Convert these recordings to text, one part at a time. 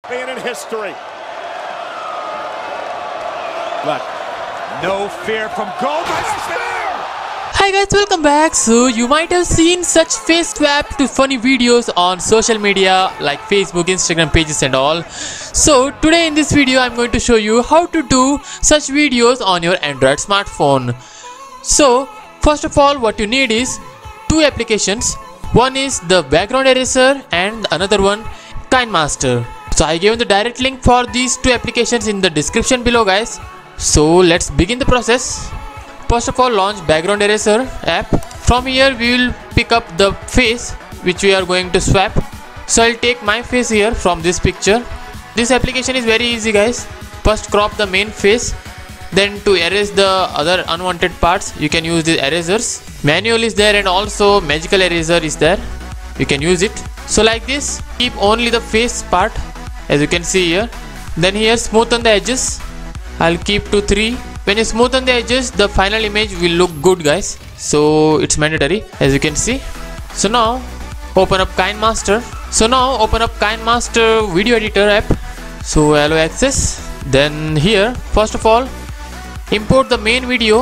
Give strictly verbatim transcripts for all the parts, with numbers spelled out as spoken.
champion in history. But no fear from Goldberg. Hi guys, welcome back. So you might have seen such face swap to funny videos on social media like Facebook, Instagram pages and all. So today in this video I'm going to show you how to do such videos on your Android smartphone. So first of all, what you need is two applications. One is the background eraser and another one KineMaster. So I gave the direct link for these two applications in the description below guys. So let's begin the process. First of all, launch background eraser app. From here we will pick up the face which we are going to swap. So I'll take my face here from this picture. This application is very easy guys. First crop the main face, then to erase the other unwanted parts you can use the erasers. Manual is there and also magical eraser is there, you can use it. So like this, keep only the face part as you can see here. Then here smoothen the edges, I'll keep to three. When you smoothen the edges, the final image will look good guys, so it's mandatory as you can see. So now open up KineMaster. So now open up KineMaster video editor app. So allow access. Then here first of all import the main video.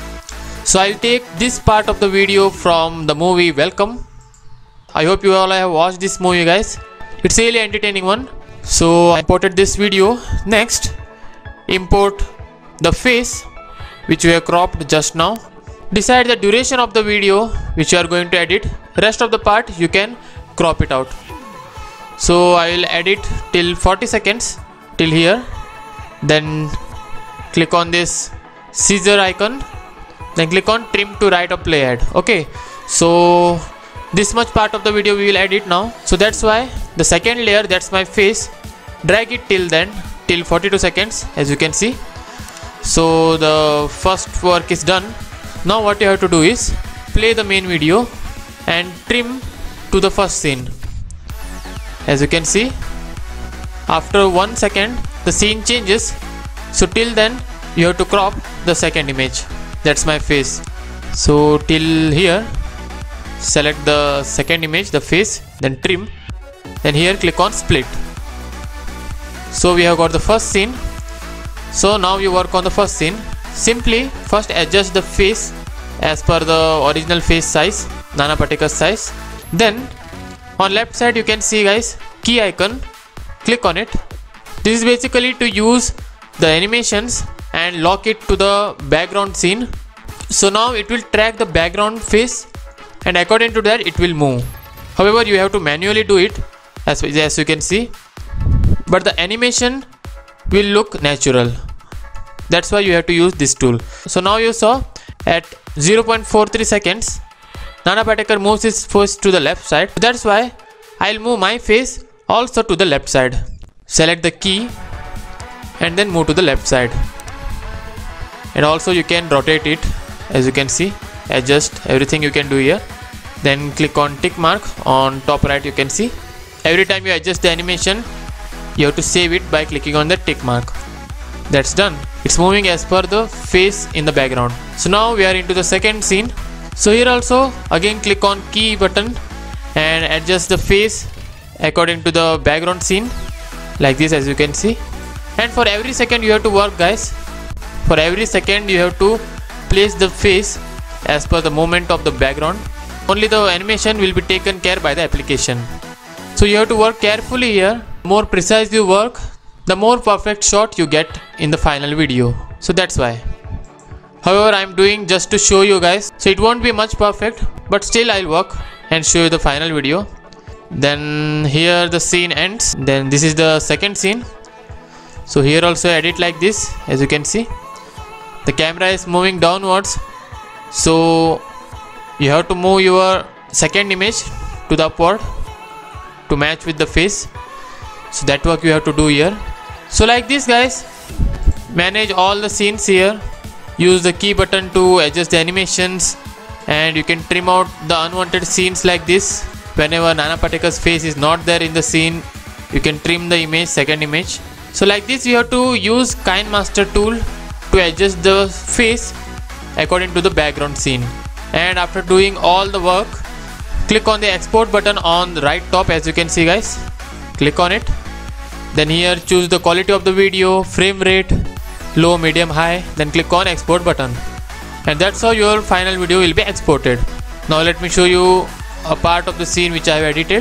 So I'll take this part of the video from the movie Welcome. I hope you all have watched this movie guys, it's really entertaining one. So I imported this video. Next import the face which we have cropped just now. Decide the duration of the video which you are going to edit. Rest of the part you can crop it out. So I will edit till forty seconds till here. Then click on this scissor icon, then click on trim to right of play ad. Okay, so this much part of the video we will edit now. So that's why the second layer, that's my face, drag it till then till forty-two seconds as you can see. So the first work is done. Now what you have to do is play the main video and trim to the first scene. As you can see, after one second the scene changes, so till then you have to crop the second image. That's my face. So till here select the second image, the face, then trim, then here click on split. So we have got the first scene. So now you work on the first scene. Simply first adjust the face as per the original face size, Nana Patekar size. Then on left side you can see guys key icon, click on it. This is basically to use the animations and lock it to the background scene. So now it will track the background face and according to that it will move. However, you have to manually do it as, as you can see, but the animation will look natural. That's why you have to use this tool. So now you saw at zero point four three seconds Nana Patekar moves his face to the left side. That's why I'll move my face also to the left side. Select the key and then move to the left side. And also you can rotate it as you can see, adjust everything you can do here. Then click on tick mark on top right, you can see. Every time you adjust the animation you have to save it by clicking on the tick mark. That's done. It's moving as per the face in the background. So now we are into the second scene. So here also again click on key button and adjust the face according to the background scene like this as you can see. And for every second you have to work guys. For every second you have to place the face as per the movement of the background. Only the animation will be taken care by the application. So you have to work carefully here. The more precise you work, the more perfect shot you get in the final video. So that's why. However, I am doing just to show you guys, so it won't be much perfect, but still I'll work and show you the final video. Then here the scene ends. Then this is the second scene. So here also edit like this as you can see. The camera is moving downwards, so you have to move your second image to the upward to match with the face. So that work you have to do here. So like this guys, manage all the scenes here. Use the key button to adjust the animations and you can trim out the unwanted scenes like this. Whenever Nana Patekar's face is not there in the scene, you can trim the image, second image. So like this you have to use KineMaster tool to adjust the face according to the background scene. And after doing all the work, click on the export button on the right top as you can see guys. Click on it. Then here choose the quality of the video, frame rate, low, medium, high. Then click on export button. And that's how your final video will be exported. Now let me show you a part of the scene which I have edited.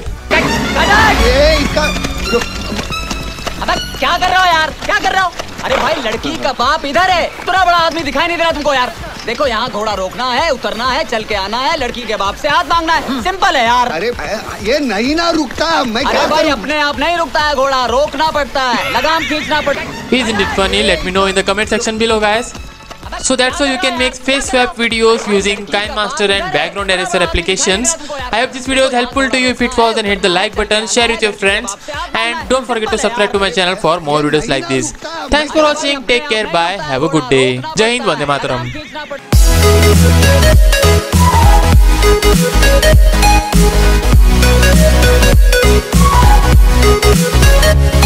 अबे क्या कर रहे हो यार? क्या कर रहे हो? अरे भाई लड़की का बाप इधर है, इतना बड़ा आदमी दिखाई नहीं दे रहा तुमको यार? देखो यहाँ घोड़ा रोकना है, उतरना है, चल के आना है, लड़की के बाप से हाथ मांगना है, सिंपल है यार। अरे ये नहीं ना रुकता, मैं अरे भाई अपने आप नहीं रुकता है घोड़ा, रोकना पड़ता है, लगाम खींचना पड़ता है। Isn't it funny? Let me know in the comment section below, guys. So that's how you can make face swap videos using KineMaster and background eraser applications. I hope this video was helpful to you. If it was, then hit the like button, share with your friends, and don't forget to subscribe to my channel for more videos like this. Thanks for watching. Take care. Bye. Have a good day. Jai Hind, Vande Mataram.